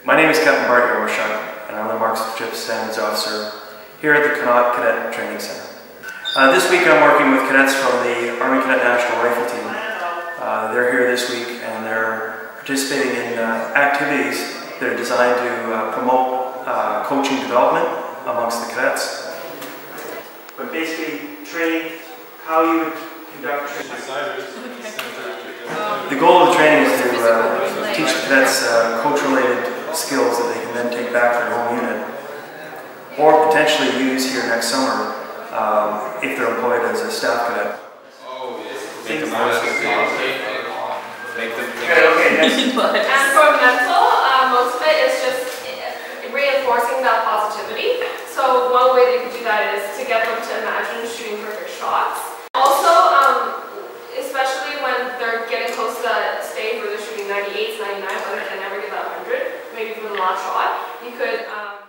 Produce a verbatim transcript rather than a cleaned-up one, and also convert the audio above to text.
My name is Captain Bart Yorshak, and I'm the Marksmanship Standards Officer here at the Connaught Cadet Training Center. Uh, this week I'm working with cadets from the Army Cadet National Rifle Team. Uh, they're here this week and they're participating in uh, activities that are designed to uh, promote uh, coaching development amongst the cadets. But basically training how you would conduct training. The goal of the training is to uh, teach the cadets uh, coach-related skills that they can then take back to their home unit or potentially use here next summer um, if they're employed as a staff cadet. Oh, yeah. Make them more Make them okay, okay, next. And for mental, uh, most of it is just reinforcing that positivity. So one way they could do that is to get them to imagine shooting perfect shots. Also, um, especially when they're getting close to that stage where they're shooting ninety-eights, ninety-nines, whether they can never get that one hundred, maybe for the last shot, you could um,